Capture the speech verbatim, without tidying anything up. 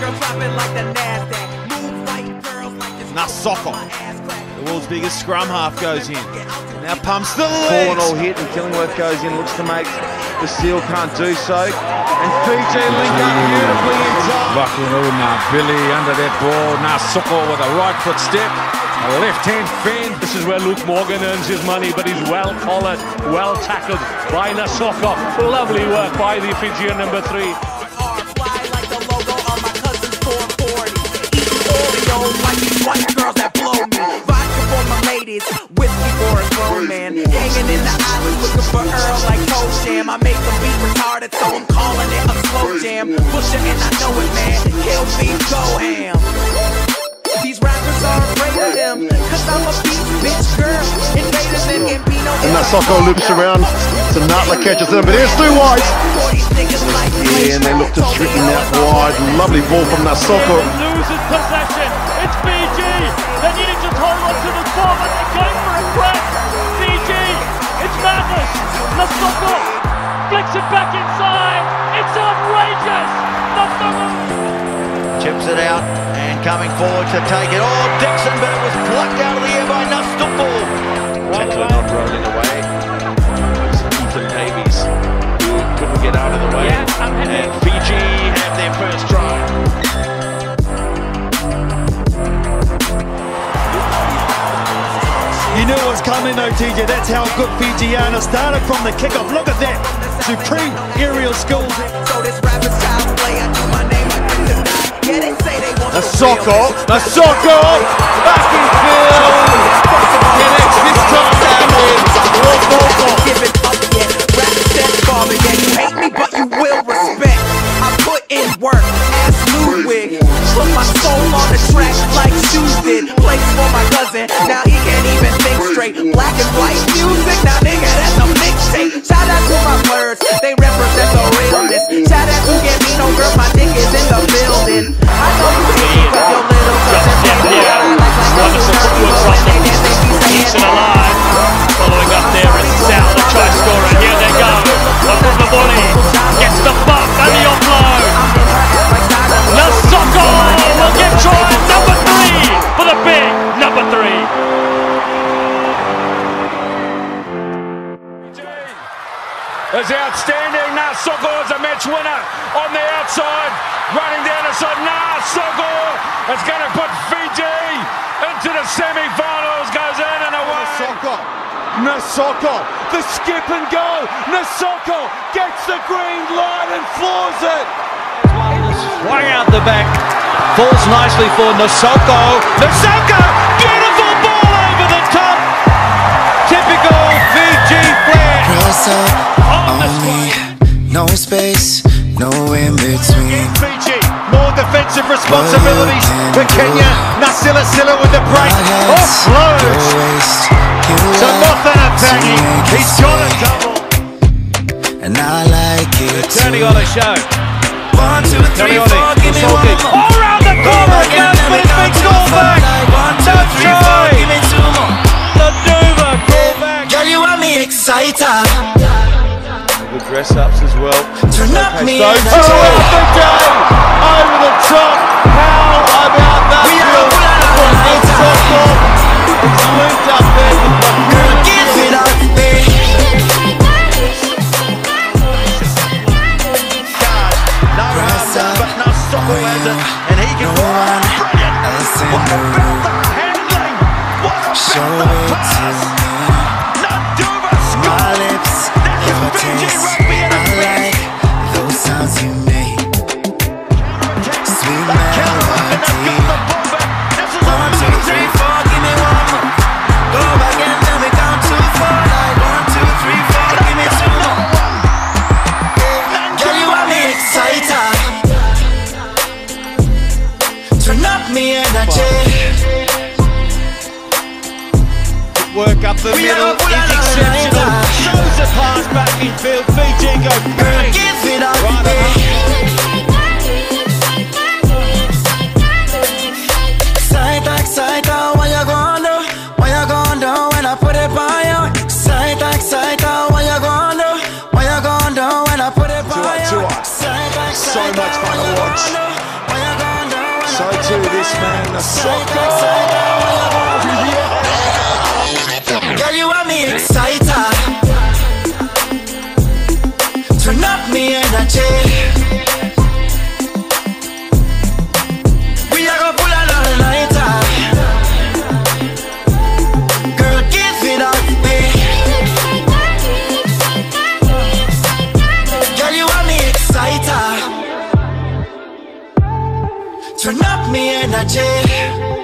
Nasoko, the world's biggest scrum half, goes in. Now pumps the legs. Cornell hit and Killingworth goes in, looks to make the seal, can't do so. And Fiji link up beautifully in time. Vakuruna, Billy under that ball. Nasoko with a right foot step, a left hand fend. This is where Luke Morgan earns his money, but he's well collared, well tackled by Nasoko. Lovely work by the Fijian number three. White girls that blow me, vodka for my ladies, whiskey for a grown man. Hanging in the islands looking for Earl like Cold Jam. I make them beat retarded, so I'm calling it a slow jam. Pusha and I know it, man. Kill me, go ham. These rappers are afraid of them, cause I'm a beast bitch girl. Invaders and Gambino. And Nasoko loops around, so Nutler catches them, but here's Stu White. Yeah, and they look to strip him out wide. Lovely ball from Nasoko. Loses possession. It's Fiji. They needed to hold on to the ball, but they're going for a crack. Fiji. It's madness. Nasoko flicks it back inside. It's outrageous. Nasoko chips it out and coming forward to take it. Oh, Dixonberg was plucked out of the air by Nasoko. Tackler not rolling away. Ethan Davies, who couldn't get out of the way. Yeah, and Fiji have their first try. You knew it was coming though, T J. That's how good Fijiana started from the kickoff. Look at that. Supreme aerial skills. So this rapper's child play, I do my name, I do the yeah, they say they want Nasoko, Nasoko, back in field. Connects this time down here. Give it up yet. Rap that father, yeah, you hate me, but you will respect. I put in work, ass Ludwig. Put my soul on the track like shoes did. Plays for my cousin, now he can't even think straight. Black and white music, now nigga, that's a mixtape. Shout out to my birds, they represent the realness. Shout out to Gambino, girl, my dick is in the building. I know you hate me, cause you're little. Decent alive. Following up there is Sal, the try scorer. Here they go. Mabuli gets the buck and the offload. Nasoko will get try number three for the big number three. Is outstanding. Nasoko is a match winner on the outside, running down the side. Nasoko is going to put Fiji into the semi-finals. Goes in and away. Nasoko, Nasoko, the skip and go. Nasoko gets the green light and floors it. Swung out the back, falls nicely for Nasoko. Nasoko, beautiful ball over the top. Typical Fiji flair. Press up on me, no space, no in between. Fiji, more defensive responsibilities for Kenya. Nasila Sila with the break. Offloads. So nothing attacking. He's got a double. And I like it. Turning on the show. One, two, three, four, give me one more. All round the corner again, but it's been called back. One, two, three, four, give me two more. The Duva call back. Girl, you want me excited. Good dress-ups as well. Turn up me So and two of the day, over the top. How about that field from Nasoko? It's linked up there with the girl, give it up, baby. No answer, but Nasoko has it, and he can No one else in the room. handling. What about Show the it to pass? me. Naduva My scored. lips, That your is Fiji taste. rugby in a I like those sounds you make. Sweet melody. One, two, three, four, give me one more. Go back and let me count to four. Like one, two, three, four, give me two more. Girl, you want me excited. Turn up me energy. work up the middle is exceptional. Shows a pass back in field. Fiji go bang. Give it up, Right side back, side down, what you gonna do? What you gonna do when I put it by you? Side back, side down, what you gonna do? What you gonna do when I put it by you? Tua, Tua. Side back, So side much down, fun what to you watch. gonna do? What you gonna this, man. The soccer. Girl, you want me excited. Turn up me energy. We are gonna pull an all-nighter. Girl, give it up, babe. Girl, you want me excited. Turn up me energy.